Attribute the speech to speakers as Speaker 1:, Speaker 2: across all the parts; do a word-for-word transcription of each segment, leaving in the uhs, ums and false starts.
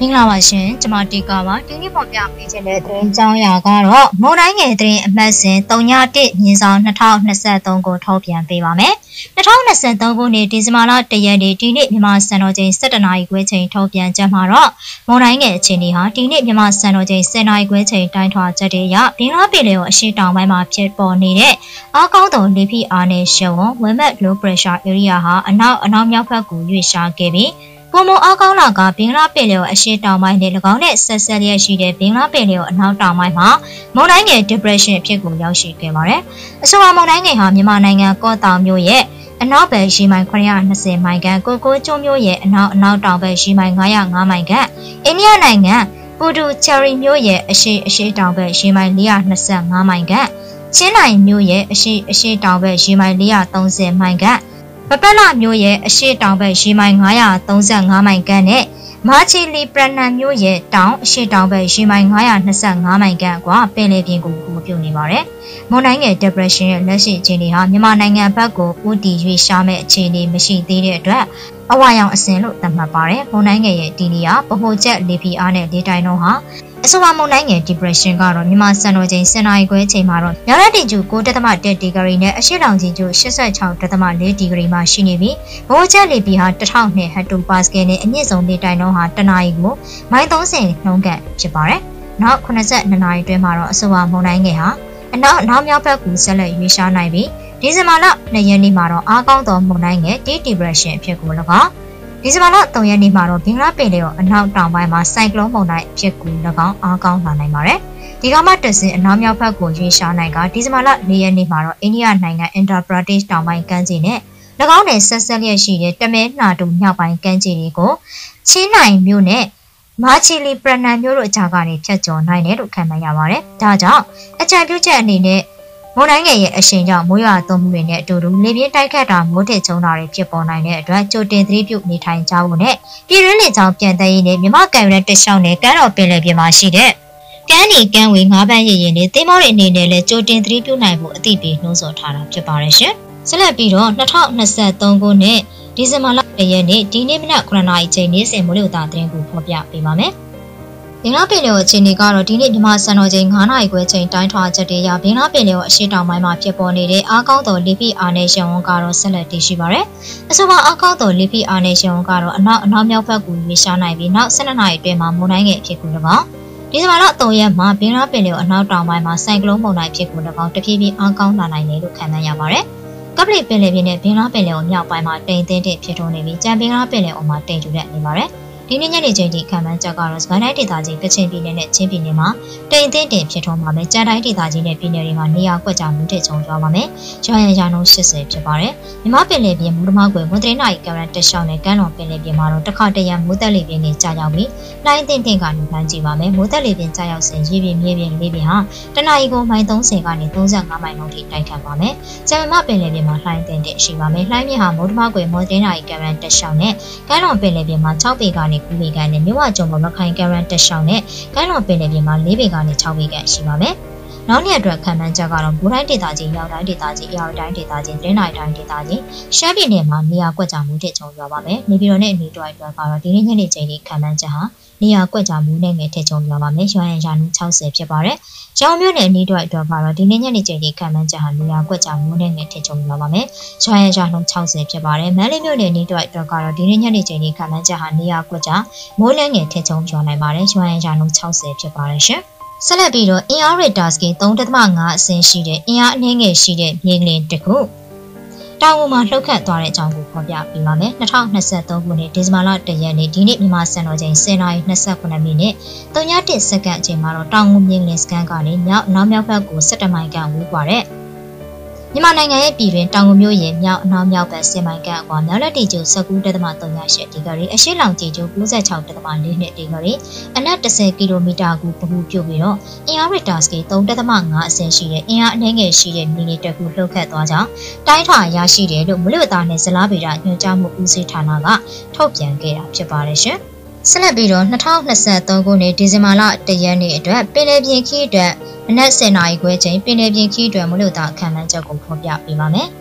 Speaker 1: မင်္ဂလာပါရှင်ကျွန်မတီကာပါဒီနေ့ပေါ်ပြပေးခြင်းတဲ့သတင်းကြောင်းရာကတော့မုံတိုင်းငယ်သတင်းအမှတ်စဉ်၃ညတစ်မြင်းဆောင်၂၀၂၃ကိုထုတ်ပြန်ပေးပါမယ်၂၀၂၃ခုနှစ်ဒီဇင်ဘာလ၁ရက်နေ့ဒီနေ့မြန်မာစံတော်ချိန်၁၇နာရီခွဲချိန်ထုတ်ပြန်ချက်မှာတော့မုံတိုင်းငယ်အခြေအနေဟာဒီနေ့မြန်မာစံတော်ချိန်၁၀နာရီခွဲချိန်တိုင်းထွာချက်တွေရဘင်္ဂလားပင်လယ်ကိုအရှေ့တောင်ပိုင်းမှာဖြစ်ပေါ်နေတဲ့အားကောင်းသောလေဖိအားနဲ့ရှယ်ဝွန်ဝမ်မက် low pressure area ဟာအနောက်အနောက်မြောက်ဘက်ကိုရွေ့ရှားခဲ့ပြီးပုံမအားကောင်းလာကဘင်္ဂလားပင်လယ်ကိုအရှေ့တောင်ပိုင်းနဲ့၎င်းနဲ့ဆက်ဆက်လျက်ရှိတဲ့ဘင်္ဂလားပင်လယ်ကိုအနောက်တောင်ပိုင်းမှာမုန်တိုင်းငယ် depression အဖြစ်ကိုရောက်ရှိခဲ့ပါတယ်။အဆိုပါမုန်တိုင်းငယ်ဟာမြန်မာနိုင်ငံကော့တောင်မြို့ရဲ့အနောက်ဘက်ရှီမိုင်၉၂၀မိုင်ခန့်ကိုကိုကျွန်းမြို့ရဲ့အနောက်အနောက်တောင်ဘက်ရှီမိုင်၅၀၅မိုင်ခန့်အိန္ဒိယနိုင်ငံပူဒူချယ်ရီမြို့ရဲ့အရှေ့အရှေ့တောင်ဘက်ရှီမိုင်၄၂၅မိုင်ခန့်ချင်းနိုင်မြို့ရဲ့အရှေ့အရှေ့တောင်ဘက်ရှီမိုင်၄၃၀မိုင်ခန့်ပပလမျိုးရဲ့အရှိတောင်ဘက်ရှီမိုင်၅၃၅မိုင်ခန့်နဲ့မာချီလီပရနန်မျိုးရဲ့တောင်အရှိတောင်ဘက်ရှီမိုင်၅၂၅မိုင်ခန့်ကွာပင်လယ်ပြင်ကိုကူပြုနေပါတယ်။မုန်တိုင်းငယ် depression ရဲ့လက်ရှိအခြေအနေဟာမြန်မာနိုင်ငံဘက်ကိုဦးတည်ရွေ့ရှားမဲ့အခြေအနေမရှိသေးတဲ့အတွက်အဝါရောင်အဆင့်လို့သတ်မှတ်ပါတယ်။မုန်တိုင်းငယ်ရဲ့ဒီနေရာဗဟိုချက်လေဖိအားနဲ့လေတိုင်းနှုန်းဟာအဆိုပါမုန်တိုင်းငယ် depression ကတော့မြန်မာစံတော်ချိန်၁၀နာရီခွဲချိန်မှာတော့မြောက်လက်တီကျူ၉.၁ဒီဂရီနဲ့အရှေ့တောင်ကြီးကျူ၈၆.၄ဒီဂရီမှာရှိနေပြီးဗဟိုချက်လေဖိအား၁၀၀၂ဟက်တိုပါစကယ်နဲ့အမြင့်ဆုံးလေတိုက်နှုန်းဟာတနာရီကိုမိုင်၃၀နှုန်းကဖြစ်ပါတယ်။နောက်ခုနှစ်နာရီအတွင်းမှာတော့အဆိုပါမုန်တိုင်းငယ်ဟာအနောက်အနောက်မြောက်ဘက်ကိုဆက်လက်ရွေ့ရှားနိုင်ပြီးဒီဇင်ဘာလ၂ရက်နေ့မှာတော့အားကောင်းသောမုန်တိုင်းငယ် depression အဖြစ်ကို၎င်းဒီဇင်ဘာလ၃ရက်နေ့မှာတော့ဘင်္ဂလားပင်လယ်ကိုအနောက်တောင်ပိုင်းမှာဆိုင်ကလုန်းမုန်တိုင်းအဖြစ်ကို၎င်းအားကောင်းလာနိုင်ပါတယ်။ဒီကမှတဆင်အနောက်မြောက်ဘက်ကိုရွေ့ရှားနိုင်ကဒီဇင်ဘာလ၄ရက်နေ့မှာတော့အိန္ဒိယနိုင်ငံအင်ဒါပရာဒေ့ရှ်တောင်ပိုင်းကမ်းခြေနဲ့၎င်းနဲ့ဆက်ဆက်လျက်ရှိတဲ့တမဲနှာတူမြောက်ပိုင်းကမ်းခြေတွေကိုချင်းနိုင်မြို့နဲ့မာချီလီပရနန်မြို့တို့အကြားကနေဖြတ်ကျော်နိုင်တယ်လို့ခန့်မှန်းရပါတယ်။ဒါကြောင့်အကြံပြုချက်အနေနဲ့မုန်တိုင်းငယ်ရဲ့အရှိန်ကြောင့်မိုးရွာသွန်းမှုတွေနဲ့အတူတူလေပြင်းတိုက်ခတ်တာမိုးထစ်ချုံတာတွေဖြစ်ပေါ်နိုင်တဲ့အတွက်ကြိုတင်သတိပြုနေထိုင်ကြဖို့နဲ့ပြည်တွင်းလေကြောင်းပြန်တည်ရေးနဲ့မြမကံရဲတက်ရှောင်းနဲ့ကမ်းတော်ပင်လယ်ပြင်မှာရှိတဲ့ကမ်းနီကမ်းဝေငါးပန်းရည်ရင်တွေသင်းမောတွေအနေနဲ့လည်းကြိုတင်သတိပြုနိုင်ဖို့အသိပေးနှိုးဆော်ထားတာဖြစ်ပါတယ်ရှင်။ဆက်လက်ပြီးတော့၂၀၂၃ခုနှစ်ဒီဇင်ဘာလ၁ရက်နေ့ဒီနေ့မနက်၉နာရီချိန်နေ့စဉ်မိုးလေဝသသတင်းကိုဖော်ပြပေးပါမယ်။ဘင်္ဂလားပင်လယ်အခြေအနေကတော့ဒီနေ့မြန်မာစံတော်ချိန်၅နာရီခွဲချိန်တိုင်းထွာချက်တွေရဘင်္ဂလားပင်လယ်အရှေ့တောင်ပိုင်းမှာဖြစ်ပေါ်နေတဲ့အားကောင်းသောလေဖိအားနဲ့ရှယ်ဝွန်ကတော့ဆက်လက်တည်ရှိပါရယ်။အဆိုပါအားကောင်းသောလေဖိအားနဲ့ရှယ်ဝွန်ကတော့အနောက်အနောက်မြောက်ဘက်ကိုရွေ့ရှားနိုင်ပြီးနောက်၁၂နာရီအတွင်းမှာမုန်တိုင်းငယ်အဖြစ်ကို၎င်းဒီဇင်ဘာလ၃ရက်မှာဘင်္ဂလားပင်လယ်အနောက်တောင်ပိုင်းမှာဆိုင်ကလုန်းမုန်တိုင်းအဖြစ်ကို၎င်းတဖြည်းဖြည်းအားကောင်းလာနိုင်တယ်လို့ခန့်မှန်းရပါရယ်။ကပလီပင်လယ်ပြင်နဲ့ဘင်္ဂလားပင်လယ်ကိုမြောက်ပိုင်းမှာတိမ်တင်းတင်းဖြစ်ထွန်းနေပြီးကြံဘင်္ဂလားပင်လယ်အော်မှာတိမ်ထူတဲ့နေပါရယ်။ဒီနေ့ညနေချိန်ထိခံမှန်းချက်ကတော့စကိုင်းတိုင်းဒေသကြီးကချင်ပြည်နယ်နဲ့ချင်းပြည်နယ်မှာတိမ်တင်းတင်ဖြစ်ထွန်းပါမယ်။ကြံတိုင်းဒေသကြီးနဲ့ပြည်နယ်တွေမှာနေရာကွက်ကြားမှုထစ်ချုံသွားပါမယ်။ရွာရန်ရာနှုန်း၈၀ဖြစ်ပါတယ်။မြမပင်လယ်ပြင်မူတမကွယ်မွန်တရင်းနိုင်ကရန်တက်ရှောင်းနဲ့ကမ်းလွန်ပင်လယ်ပြင်မှာတော့တစ်ခါတရံမိုးသက်လေပြင်းတွေကြာရောက်ပြီးလိုင်းတင်းတင်းကနေနှမ်းကြည့်ပါမယ်။မိုးသက်လေပြင်းကြာရောက်စဉ်ရေပြင်မြေပြင်လေးပြင်ဟာတနအီကိုမိုင်၃၀ကနေ၃၅မိုင်နှုန်းထိတိုက်ခတ်ပါမယ်။ကျန်မပင်လယ်ပြင်မှာလိုင်းတင်းတင်းရှိပါမယ်။လိုင်းမြင့်ဟာမူတမကွယ်မွန်တရင်းနိုင်ကရန်တက်ရှောင်းနဲ့ကမ်းလွန်ပင်လယ်ပြင်မှာ၆ပေကနေ၉ပေကနေမြဝကျုံပေါ်မခိုင်ကရန်တက်ရှောင်းနဲ့ကမ်းလွန်ပင်လယ်ပြင်မှာ၄ပေကနေ၆ပေခန့်ရှိပါမယ်။နောက်နေ့အတွက်ခံမှန်းချက်ကတော့ဘူတိုင်းဒေသကြီးရောက်တိုင်းဒေသကြီးအရာတိုင်းဒေသကြီးတင်းနိုင်တိုင်းဒေသကြီးရှမ်းပြည်နယ်မှာနေရာကွက်ကြားမှုထစ်ချုံရွာပါမယ်။နေပြည်တော်နဲ့အနေတွိုက်အတွက်ကတော့ဒီနေ့ညနေချိန်ထိခံမှန်းချက်ဟာနေရာကွက်ကြားမှုနဲ့ငယ်ထစ်ချုံရွာပါမယ်။ရွာရန်ရာနှုန်း၆၀ဖြစ်ပါတယ်။ရောင်မြို့နယ်အနေတွိုက်အတွက်ကတော့ဒီနေ့ညနေချိန်ထိခံမှန်းချက်ဟာနေရာကွက်ကြားမှုနဲ့ငယ်ထစ်ချုံရွာပါမယ်။ရွာရန်ရာနှုန်း၆၀ဖြစ်ပါတယ်။မန္တလေးမြို့နယ်အနေတွိုက်အတွက်ကတော့ဒီနေ့ညနေချိန်ထိခံမှန်းချက်ဟာနေရာကွက်ကြားမိုးလဲငယ်ထစ်ချုံရွာနိုင်ပါတယ်။ရွာရန်ရာနှုန်း၆၀ဖြစ်ပါတယ်ရှင်။ဆက်လက်ပြီးတော့အင်အားရတာစကီ၃.၅အဆင့်ရှိတဲ့အင်အားအနည်းငယ်ရှိတဲ့မြေကလင်တစ်ခုတောင်ပေါ်မှာလှုပ်ခတ်သွားတဲ့အကြောင်းကိုဖော်ပြပေးပါမယ်။၂၀၂၃ခုနှစ်ဒီဇင်ဘာလ၁ရက်နေ့ဒီနေ့မြန်မာစံတော်ချိန်၁၀နာရီ၂၉မိနစ်၃ည၁စက္ကန့်အချိန်မှာတော့တောင်ငူမြေကလင်စကန်ကနေမြောက်နောက်မြောက်ဘက်ကို၁၁မိုင်ခန့်ဝေးသွားတဲ့မြန်မာနိုင်ငံရဲ့ပြည်တွင်တောင်ငူမြို့ရဲ့မြောက်အနောက်မြောက်ဘက်၁၀မိုင်ခန့်အကွာမြောက်လက်တီကျို၁၉.၃၈ဒီဂရီအရှေ့လောင်ကြီးကျို၉၆.၄၂ဒီဂရီအနက်၁၀ကီလိုမီတာကိုပခုပြုပြီးတော့အင်အားရတာစကေ၃.၅အဆင့်ရှိတဲ့အင်အားအနည်းငယ်ရှိတဲ့မီလီတကူလှုပ်ခတ်သွားကြောင်းတိုင်းထွာရရှိတယ်လို့မလွတ်သားနဲ့ဇလားဗေဒညွှန်ကြားမှုဦးစီးဌာနကထုတ်ပြန်ခဲ့တာဖြစ်ပါတယ်ရှင်။ဆက်လက်ပြီးတော့၂၀၂၃ခုနှစ်ဒီဇင်ဘာလ၁ရက်နေ့အတွက်ပင်လယ်ပြင်ခီးအတွက်မနက်၁၀နာရီခွဲချိန်ပင်လယ်ပြင်ခီးအတွက်မလို့တာခံမှန်းချက်ကိုဖော်ပြပေးပါမယ်။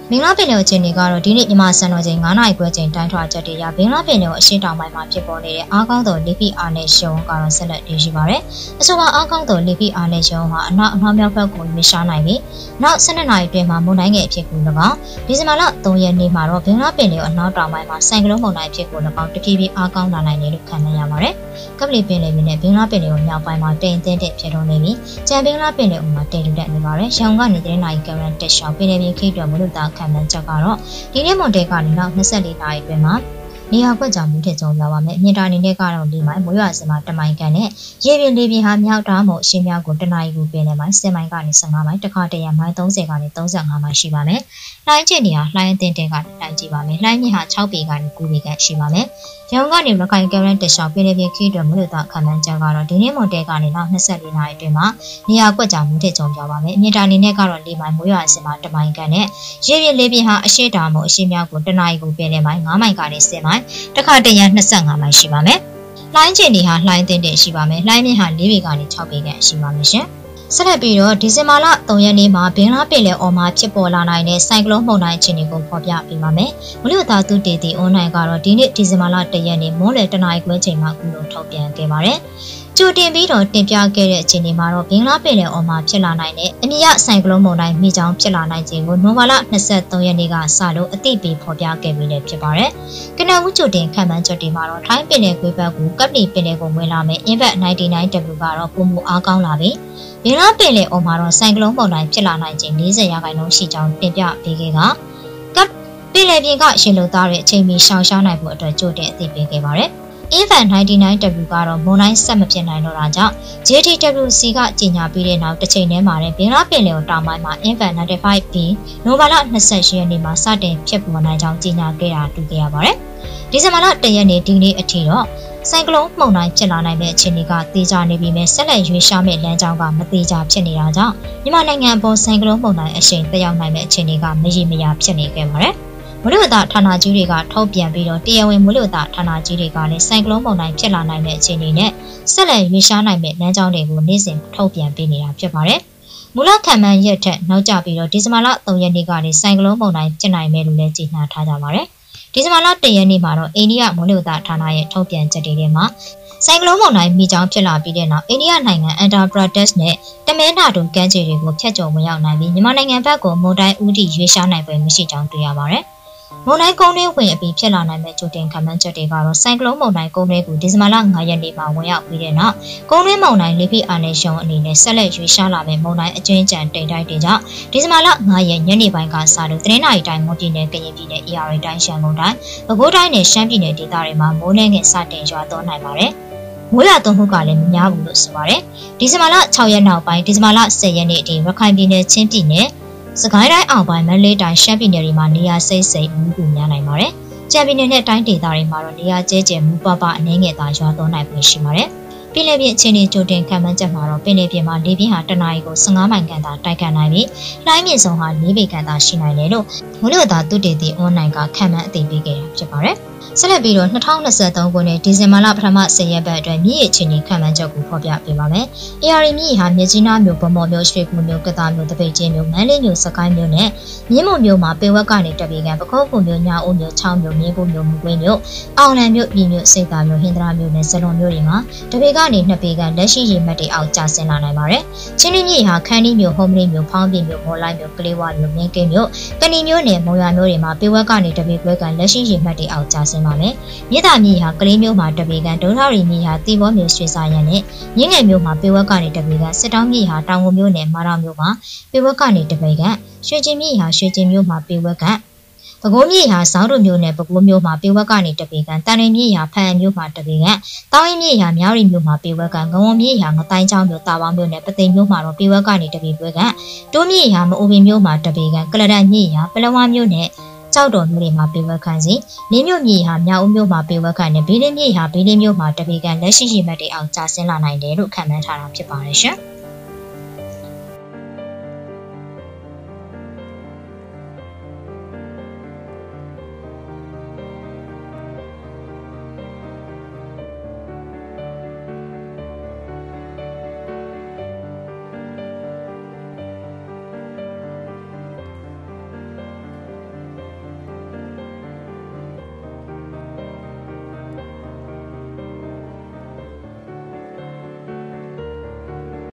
Speaker 1: မင်္ဂလာပင်လယ်အခြေအနေကတော့ဒီနေ့မြန်မာစံတော်ချိန်nineနာရီခွဲချိန်တိုင်းထွာချက်တွေရဘင်္ဂလားပင်လယ်အရှေ့တောင်ပိုင်းမှာဖြစ်ပေါ်နေတဲ့အားကောင်းသောလေဖိအားနည်းရှုံးကတော့ဆက်လက်တည်ရှိပါတယ်။အဆိုပါအားကောင်းသောလေဖိအားနည်းရှုံးဟာအနောက်အနောက်မြောက်ဘက်ကိုရွေ့ရှားနိုင်ပြီးနောက်twelveနာရီအတွင်းမှာမုန်တိုင်းငယ်အဖြစ်ကို၎င်းဒီဇင်ဘာလthreeရက်နေ့မှာတော့ဘင်္ဂလားပင်လယ်အနောက်တောင်ပိုင်းမှာဆိုင်ကလုန်းမုန်တိုင်းအဖြစ်ကို၎င်းတဖြည်းဖြည်းအားကောင်းလာနိုင်တယ်လို့ခန့်မှန်းရပါတယ်။ကပလီပင်လယ်ပြင်နဲ့ဘင်္ဂလားပင်လယ်မြောက်ပိုင်းမှာတိမ်တင်းတဲ့ဖြစ်ထွန်းနေပြီးကျန်ဘင်္ဂလားပင်လယ်မှာတိမ်တူတက်နေပါတယ်။ရန်ကုန်ကနေသတင်းနိုင်ကရန်တက်ရှောင်းပင်လယ်ပြင်ခိတွယ်မလို့တာခန့်မှန်းချက်ကတော့ဒီနေ့မွန်တဲကနေနောက်twenty-fourနာရီအတွင်းမှာနေရာကွက်ကြောင်မှုထစ်ကြုံရပါမယ်။အမြင့်တာအနေနဲ့ကတော့၄မိုင်မိုးရွာစင်မှာတစ်မိုင်ကန်နဲ့ရေပြင်လေးပြင်ဟာမြောက်တားမို့အရှင်းမြောက်ကိုတစ်နာရီကိုပင်လယ်မိုင်tenမိုင်ကနေfifteenမိုင်တစ်ခါတရံမိုင်thirtyကနေthirty-fiveမိုင်ရှိပါမယ်။လှိုင်းကျင်နေဟာလှိုင်းအတင်းတင်းကနေလှိုင်းကြည့်ပါမယ်။လှိုင်းမြင့်ဟာsixပေကနေnineပေခန့်ရှိပါမယ်။ရန်ကုန်ကနေရခိုင်ကရန်တက်ရှောင်းပင်လယ်ပြင်ခီးတွယ်မလို့တာခံမှန်းချက်ကတော့ဒီနေ့မွန်တဲကနေနောက်twenty-fourနာရီအတွင်းမှာနေရာကွက်ကြောင်မှုထစ်ကြုံရပါမယ်။အမြင့်တာအနေနဲ့ကတော့၄မိုင်မိုးရွာစင်မှာတစ်မိုင်ကန်နဲ့ရေပြင်လေးပြင်ဟာအရှင်းတာမို့အရှင်းမြောက်ကိုတစ်နာရီကိုပင်လယ်မိုင်fiveမိုင်ကနေtenမိုင်တစ်ခါတရံtwenty-fiveမိုင်ရှိပါမယ်။လှိုင်းကျင်နေဟာလှိုင်းတင်းတင်းရှိပါမယ်။လှိုင်းမြင့်ဟာfourပေကနေsixပေခန့်ရှိပါမယ်ရှင်။ဆက်လက်ပြီးတော့ဒီဇင်ဘာလthreeရက်နေ့မှာဘင်္ဂလားပင်လယ်အော်မှာဖြစ်ပေါ်လာနိုင်တဲ့ဆိုင်ကလုန်းမုန်တိုင်းအခြေအနေကိုဖော်ပြပေးပါမယ်။မလို့သာသူတေတီအွန်လိုင်းကတော့ဒီနေ့ဒီဇင်ဘာလoneရက်နေ့မွန်းလယ်oneနာရီခွဲချိန်မှာအခုလိုထုတ်ပြန်ခဲ့ပါတယ်။ကြိုတင်ပြီးတော့တင်ပြခဲ့တဲ့အခြေအနေမှာတော့ဘင်္ဂလားပင်လယ်အော်မှာဖြစ်လာနိုင်တဲ့အမြင့်ရဆိုင်ကလုန်းမုန်တိုင်းမိချောင်းဖြစ်လာနိုင်ခြင်းကိုနိုဝင်ဘာလtwenty-threeရက်နေ့ကစလို့အသိပေးဖော်ပြခဲ့ပြီးလည်းဖြစ်ပါတယ်။ကနဦးကြိုတင်ခံမှန်းချက်တွေမှာတော့ထိုင်းပင်လယ်ကွေ့ဘက်ကိုကပ်ပလီပင်လယ်ကိုဝင်လာမယ့်အင်းဘက်ninety-nine W ကတော့ပုံမှုအားကောင်းလာပြီးဘင်္ဂလားပင်လယ်အော်မှာတော့ဆိုင်ကလုန်းမုန်တိုင်းဖြစ်လာနိုင်ခြင်းfortyရာခိုင်နှုန်းရှိကြောင်းတင်ပြပေးခဲ့ကကပ်ပင်လယ်ပြင်ကရှင်လို့သားတဲ့အချိန်မီရှောင်ရှားနိုင်ဖို့အတွက်ကြိုတင်အသိပေးခဲ့ပါတယ်။ A F ninety-nine W ကတော့မုန်တိုင်းဆက်မဖြစ်နိုင်တော့တာကြောင့် J T W C ကကြီးညာပြီးတဲ့နောက်တစ်ချိန်တည်းမှာလည်းဘင်္ဂလားပင်လယ်တောင်ပိုင်းမှာ A F ninety-five B နိုဝင်ဘာလtwenty-eightရက်နေ့မှာစတင်ဖြစ်ပေါ်နိုင်ကြောင်းကြီးညာခဲ့တာတွေ့ခဲ့ရပါတယ်။ဒီဇင်ဘာလoneရက်နေ့ဒီနေ့အထိတော့ဆိုင်ကလုန်းမုန်တိုင်းဖြစ်လာနိုင်တဲ့အခြေအနေကသေချာနေပြီးမြဲဆက်လက်ရွေးရှားမဲ့လမ်းကြောင်းကမသေချာဖြစ်နေတာကြောင့်မြန်မာနိုင်ငံပေါ်ဆိုင်ကလုန်းမုန်တိုင်းအရှိန်တက်ရောက်နိုင်တဲ့အခြေအနေကမရေမရာဖြစ်နေခဲ့ပါတယ်။မလို့တာဌာနကြီးတွေကထုတ်ပြန်ပြီးတော့တရားဝင်မလို့တာဌာနကြီးတွေကလည်းဆိုင်ကလုန်းမုန်တိုင်းဖြစ်လာနိုင်တဲ့အခြေအနေနဲ့ဆက်လက်ရွေးရှားနိုင်မဲ့လမ်းကြောင်းတွေကိုနေ့စဉ်ထုတ်ပြန်ပေးနေတာဖြစ်ပါတယ်။မူလခံမှန်းရက်ထက်နောက်ကျပြီးတော့ဒီဇင်ဘာလthreeရက်နေ့ကနေဆိုင်ကလုန်းမုန်တိုင်းဖြစ်နိုင်မယ်လို့လည်းကြေညာထားကြပါတယ်။ဒီဇင်ဘာလoneရက်နေ့မှာတော့အိန္ဒိယမလို့တာဌာနရဲ့ထုတ်ပြန်ချက်တွေထဲမှာဆိုင်ကလုန်းမုန်တိုင်းမိချောင်းဖြစ်လာပြီးတဲ့နောက်အိန္ဒိယနိုင်ငံအန်ဒါပရာဒက်နဲ့တမင်နာတူကမ်းခြေတွေကိုဖျက်ကျော်ဝင်ရောက်နိုင်ပြီးမြန်မာနိုင်ငံဘက်ကိုမုန်တိုင်းဦးတည်ရွေးရှားနိုင်ပွဲမရှိကြောင်းတွေ့ရပါတယ်။မုန်တိုင်းကုန်းတွင်းဝင်အပြီးဖြစ်လာနိုင်တဲ့ကြိုတင်ခံမှန်းချက်တွေကတော့ဆိုင်ကလုန်းမုန်တိုင်းကုန်းတွင်းကိုဒီဇင်ဘာလfiveရက်နေ့မှာဝင်ရောက်ပြီးတဲ့နောက်ကုန်းတွင်းမုန်တိုင်းလေဖိအားနည်းရှုံးအနေနဲ့ဆက်လက်ရွေးရှားလာမယ့်မုန်တိုင်းအကျဉ်းချံတိမ်တိုက်တွေကြောင့်ဒီဇင်ဘာလfiveရက်ညနေပိုင်းကစလို့သတင်းနာရီတိုင်းမွန်ပြည်နယ်ကရင်ပြည်နယ် A R တိုင်းရှမ်းကုန်းတိုင်းပဲခူးတိုင်းနဲ့ရှမ်းပြည်နယ်ဒေသတွေမှာမိုးနှင်းငယ်စတင်ရွာသွန်းနိုင်ပါတယ်။မိုးရွာသွန်းမှုကလည်းမများဘူးလို့ဆိုပါတယ်။ဒီဇင်ဘာလsixရက်နောက်ပိုင်းဒီဇင်ဘာလtenရက်နေ့အထိရခိုင်ပြည်နယ်ချင်းပြည်နယ်စကိုင်းတိုင်းအောင်ပိုင်းမန္တလေးတိုင်းရှမ်းပြည်နယ်တွေမှာနေရာစိတ်စိတ်မူးပူများနိုင်ပါတယ်။ကြံပြည်နယ်နဲ့တိုင်းဒေသတွေမှာတော့နေရာကျဲကျဲမူးပပအနှင်းငယ်သာရွာသွန်းနိုင်ပွင့်ရှိပါတယ်။ပြည်နယ်ပြင်အခြေအနေကြိုတင်ခံမှန်းချက်မှာတော့ပြည်နယ်ပြင်မှာလေပြင်းဟာတစ်နာရီကိုfifteenမိုင်ခန့်သာတိုက်ခတ်နိုင်ပြီးလှိုင်းမြင့်ဆုံးဟာfourပေခန့်သာရှိနိုင်တယ်လို့မလို့သာသူတေတီအွန်လိုင်းကခံမှန်းအသိပေးခဲ့တာဖြစ်ပါတယ်။ဆက်လက်ပြီးတော့twenty twenty-threeခုနှစ်ဒီဇင်ဘာလပထမtenရက်ပတ်အတွက်မြစ်ရေအခြေအနေခံမှန်းချက်ကိုဖော်ပြပေးပါမယ်။ A R မြစ်ရေဟာမြစ်ကြီးနားမြို့ဗမော်မြို့ရွှေကူမြို့ကသာမြို့တပိတ်ချင်းမြို့မန္တလေးမြို့စကိုင်းမြို့နဲ့မြင်းမုံမြို့မှာပေဝက်ကနေတပေကန်ပခုတ်ကူမြို့ညာအိုမြို့ချောင်းမြို့မြင်းကူမြို့မူကွင်းမြို့အောင်လံမြို့ပြည်မြို့စိတ်သာမြို့ဟင်္ဒရာမြို့နဲ့ဇလွန်မြို့တွေမှာတပေကနေtwoပေကန်လက်ရှိရေမှတ်တွေအောက်ကျဆင်းလာနိုင်ပါတယ်။ချင်းမြစ်ဟာခန်းဒီမြို့ဟုံးမလေးမြို့ဖောင်းပြည်မြို့မော်လိုက်မြို့ကလေးဝမြို့မြင်းကင်းမြို့ကဏီမြို့နယ်မုံရွာမြို့တွေမှာပေဝက်ကနေတပေခွဲကန်လက်ရှိရေမှတ်တွေအောက်ကျဆင်းပါမယ်။မြစ်သာမြစ်ဟာကလေးမြို့မှာတပေကန်ဒုထရီမြစ်ဟာတီဘောမြို့ရွှေစာရန်နဲ့မြင်းငယ်မြို့မှာပေဝက်ကနေတပေကန်စစ်တောင်းမြစ်ဟာတောင်ကုန်မြို့နယ်မာရမြို့မှာပေဝက်ကနေတပေကန်ရွှေကျင်မြစ်ဟာရွှေကျင်မြို့မှာပေဝက်ကန်ပဲခူးမြစ်ဟာစောင်းတို့မြို့နယ်ပဲခူးမြို့မှာပေဝက်ကနေတပေကန်တန်ရင်မြစ်ဟာဖန်မြို့မှာတပေကန်တောင်းရင်မြစ်ဟာမြောက်ရီမြို့မှာပေဝက်ကန်ငဝုံမြစ်ဟာငတိုင်းချောင်းမြို့တာပေါင်းမြို့နယ်ပသိမ်မြို့မှာတော့ပေဝက်ကနေတပေခွဲကန်တိုးမြစ်ဟာမအိုပင်မြို့မှာတပေကန်ကလဒန်မြစ်ဟာပလဝါမြို့နယ်ကြောက်တော်မြို့တွေမှာပေဝက်ခံစီလင်းမြို့မြေဟာမြောက်ဦးမြို့မှာပေဝက်ခံနဲ့ဘေးလင်းမြေဟာဘေးလင်းမြို့မှာတပေကန်လက်ရှိရှိမှတ်တွေအောင်ကျဆင်းလာနိုင်တယ်လို့ခန့်မှန်းထားတာဖြစ်ပါတယ်ရှင်။